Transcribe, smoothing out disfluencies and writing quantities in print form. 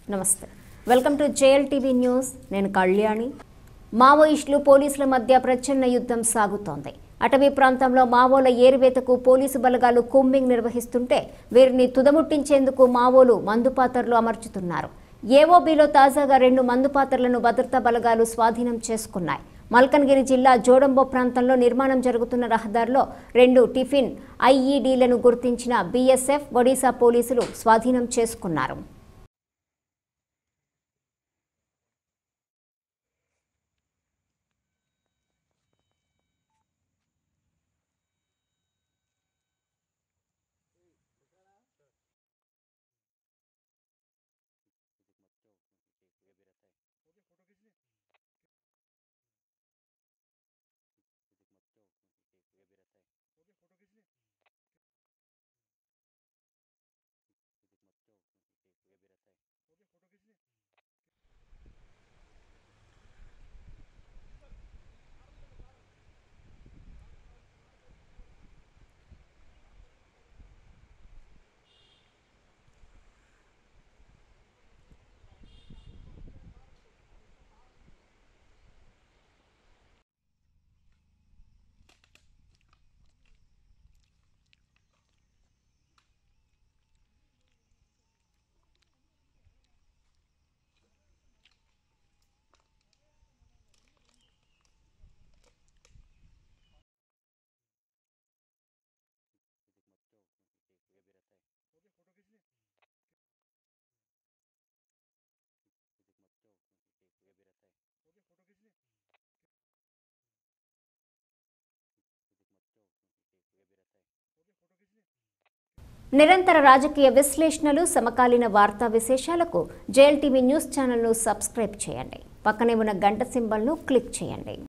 నమస్తే welcome to JLTV news నేను కళ్యాణి మావోయిస్టులు పోలీసుల మధ్య ప్రచండ యుద్ధం సాగుతోంది అటవీ ప్రాంతంలో మావోల ఏరువేతకు పోలీసు బలగాలు కూంబింగ్ నిర్వహిస్తుంటే వీరిని తుదముట్టించేందుకు మావోలు మందుపాత్రలు అమర్చుతున్నారు ఏఓబీలో తాజాగా 2 మందుపాత్రలను భద్రతా బలగాలు స్వాధీనం చేసుకున్నాయి మల్కన్గిరి జిల్లా జోడంబో ప్రాంతంలో నిర్మాణం జరుగుతున్న రహదారిలో 2 టిఫిన్ ఐఈడీలను గుర్తించిన బీఎస్ఎఫ్ ఒడిశా పోలీసులు స్వాధీనం చేసుకున్నారు నిరంతర రాజకీయ విశ్లేషణలు సమకాలీన వార్తా విశేషాలకు జేఎల్టీవీ న్యూస్ ఛానల్ను సబ్స్క్రైబ్ చేయండి పక్కనే ఉన్న గంట సింబల్ను క్లిక్ చేయండి